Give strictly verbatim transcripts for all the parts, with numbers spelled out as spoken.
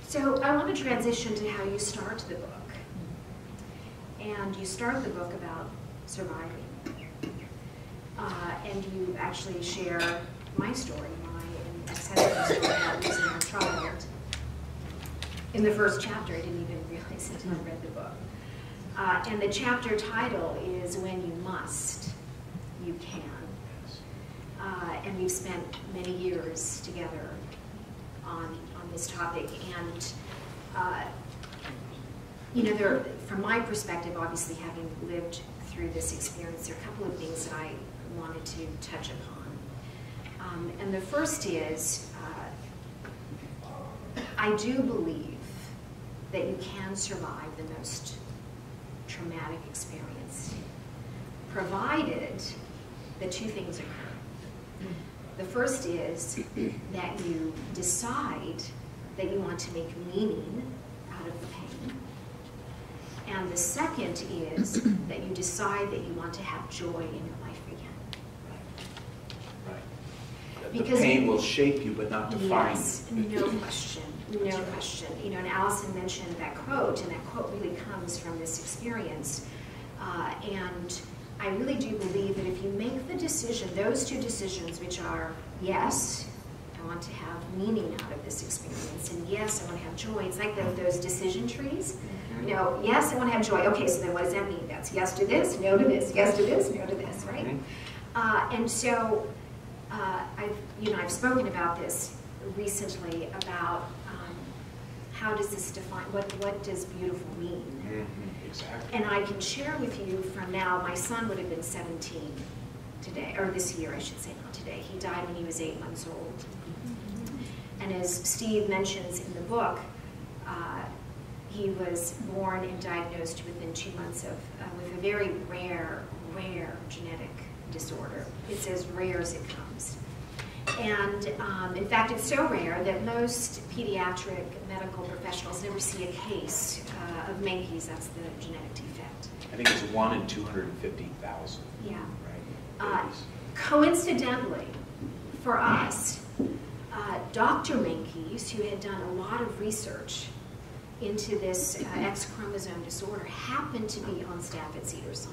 So I want to transition to how you start the book. And you start the book about surviving. Uh, and you actually share my story, my and Seth's story about losing our child. In the first chapter, I didn't even realize it until I read the book. Uh, and the chapter title is When You Must, You Can. Uh, and we've spent many years together on, on this topic. And, uh, you know, there, from my perspective, obviously having lived through this experience, there are a couple of things that I wanted to touch upon. Um, and the first is, uh, I do believe that you can survive the most traumatic experience, provided the two things occur. The first is that you decide that you want to make meaning out of the pain. And the second is that you decide that you want to have joy in your life again. Right. Right. Because the pain will shape you, but not define yes, you. no question, no question. You know, and Allison mentioned that quote, and that quote really comes from this experience. Uh, and I really do believe that if you make the decision, those two decisions, which are, yes, I want to have meaning out of this experience, and yes, I want to have joy. It's like those, those decision trees. You know, yes, I want to have joy. Okay, so then what does that mean? That's yes to this, no to this, yes to this, no to this, right? Mm-hmm. uh, and so, uh, I've, you know, I've spoken about this recently about um, how does this define, what, what does beautiful mean? Mm-hmm. Exactly. And I can share with you from now, my son would have been seventeen today, or this year, I should say, not today. He died when he was eight months old. Mm-hmm. And as Steve mentions in the book, uh, he was born and diagnosed within two months of, uh, with a very rare, rare genetic disorder. It's as rare as it comes. And um, in fact, it's so rare that most pediatric medical professionals never see a case uh, of Menkes. That's the genetic defect. I think it's one in two hundred fifty thousand. Yeah. Right. Uh, coincidentally, for us, uh, Doctor Menkes, who had done a lot of research into this uh, X chromosome disorder, happened to be on staff at Cedars-Sinai.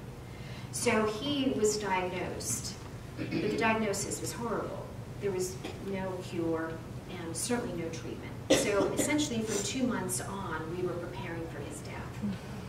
So he was diagnosed, but the diagnosis was horrible. There was no cure and certainly no treatment. So essentially from two months on, we were preparing for his death.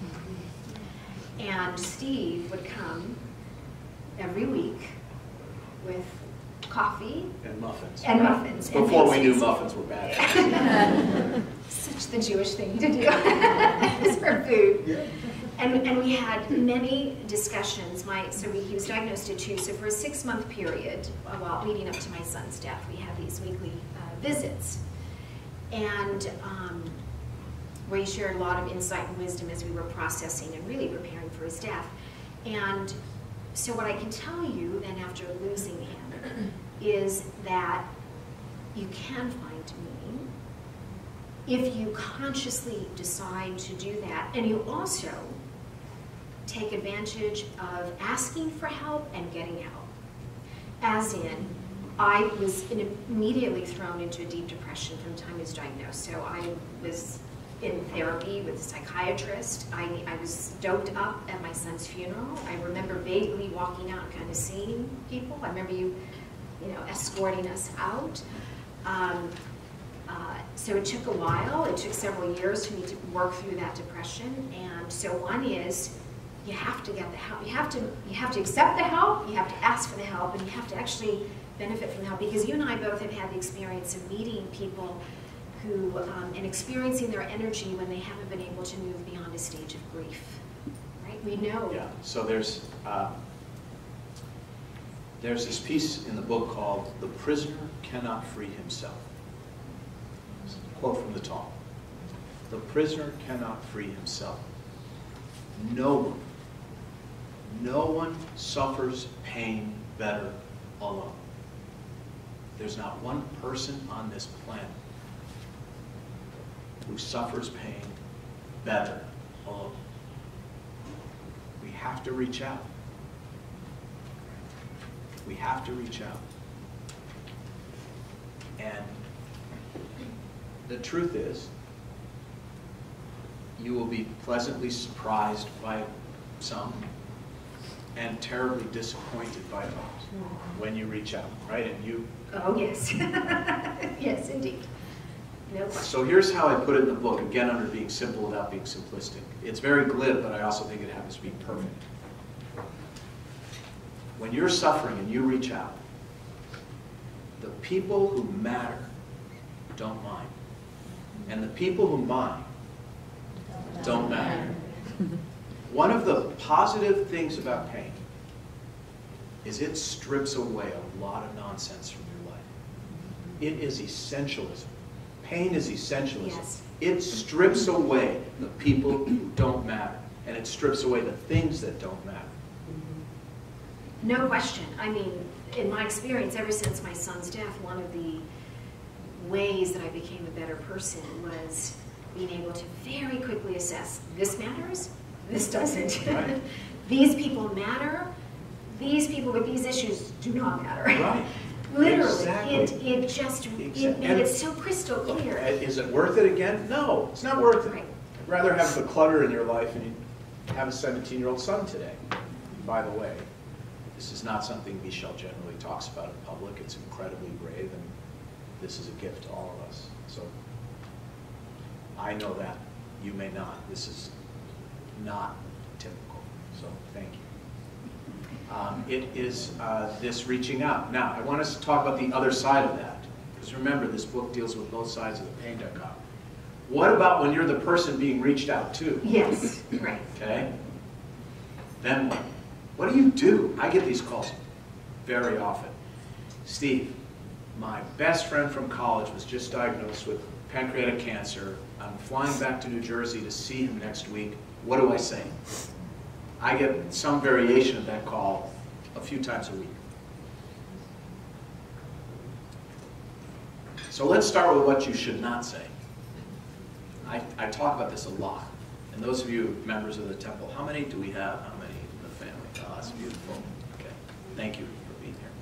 And Steve would come every week with coffee. And muffins. And muffins. Before and we knew muffins were bad. Such the Jewish thing to do, is for food. Yeah. And, and we had many discussions. My, so we, he was diagnosed at two, so for a six-month period, while leading up to my son's death, we had these weekly uh, visits. And um, where he shared a lot of insight and wisdom as we were processing and really preparing for his death. And so what I can tell you then after losing him is that you can find meaning if you consciously decide to do that. And you also take advantage of asking for help and getting help. As in, I was in immediately thrown into a deep depression from the time I was diagnosed. So I was in therapy with a psychiatrist. I, I was doped up at my son's funeral. I remember vaguely walking out and kind of seeing people. I remember you, you know, escorting us out. Um, uh, so it took a while. It took several years for me to work through that depression. And so one is, you have to get the help. You have to, you have to accept the help, you have to ask for the help, and you have to actually benefit from the help. Because you and I both have had the experience of meeting people who, um, and experiencing their energy when they haven't been able to move beyond a stage of grief, right? We know. Yeah, so there's, uh, there's this piece in the book called "The Prisoner Cannot Free Himself." It's a quote from the talk. The prisoner cannot free himself. No one, no one suffers pain better alone. There's not one person on this planet who suffers pain better alone. We have to reach out. We have to reach out. And the truth is, you will be pleasantly surprised by some and terribly disappointed by others when you reach out, right? And you. Oh, yes. Yes, indeed. No question. So here's how I put it in the book, again, under being simple without being simplistic. It's very glib, but I also think it happens to be perfect. When you're suffering and you reach out, the people who matter don't mind. And the people who mind don't matter. One of the positive things about pain is it strips away a lot of nonsense from your life. It is essentialism. Pain is essentialism. Yes. It strips away the people who don't matter, and it strips away the things that don't matter. No question. I mean, in my experience, ever since my son's death, one of the ways that I became a better person was being able to very quickly assess, this matters, this doesn't. Right. These people matter, these people with these issues do not matter. Right. Literally, Exactly. it, it just it Exactly. made it so crystal clear. Is it worth it again? No, it's not worth it. Right. I'd rather have the clutter in your life and you have a seventeen-year-old son today. By the way, this is not something Michelle generally talks about in public. It's incredibly brave, and this is a gift to all of us. So I know that. You may not. This is not typical. So thank you. Um, it is uh, this reaching out. Now, I want us to talk about the other side of that. Because remember, this book deals with both sides of the pain dichotomy. What about when you're the person being reached out to? Yes, right. Okay? Then what? What do you do? I get these calls very often. Steve, my best friend from college was just diagnosed with pancreatic cancer. I'm flying back to New Jersey to see him next week. What do I say? I get some variation of that call a few times a week. So let's start with what you should not say. I, I talk about this a lot. And those of you members of the temple, how many do we have? How many in the family? Oh, that's beautiful. Okay. Thank you for being here.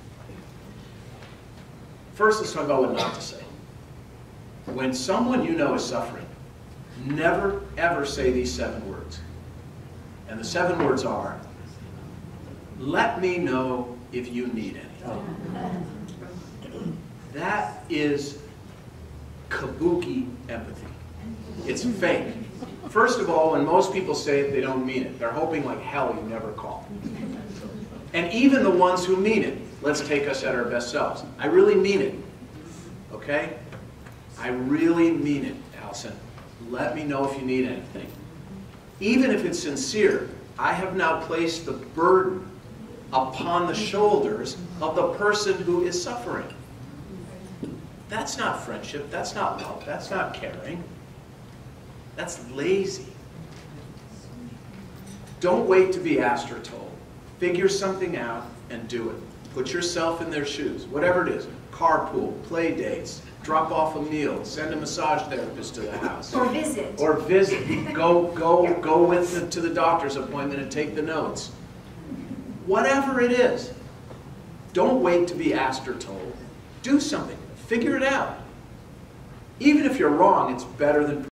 First, let's talk about what not to say. When someone you know is suffering, never, ever say these seven words. And the seven words are, let me know if you need anything. That is kabuki empathy. It's fake. First of all, when most people say it, they don't mean it. They're hoping like hell you never call. And even the ones who mean it, let's take us at our best selves. I really mean it. Okay? I really mean it, Allison. Let me know if you need anything. Even if it's sincere, I have now placed the burden upon the shoulders of the person who is suffering. That's not friendship. That's not love. That's not caring. That's lazy. Don't wait to be asked or told. Figure something out and do it. Put yourself in their shoes. Whatever it is. Carpool, play dates, drop off a meal, send a massage therapist to the house. Or visit. Or visit. Go, go, go with them to the doctor's appointment and take the notes. Whatever it is. Don't wait to be asked or told. Do something. Figure it out. Even if you're wrong, it's better than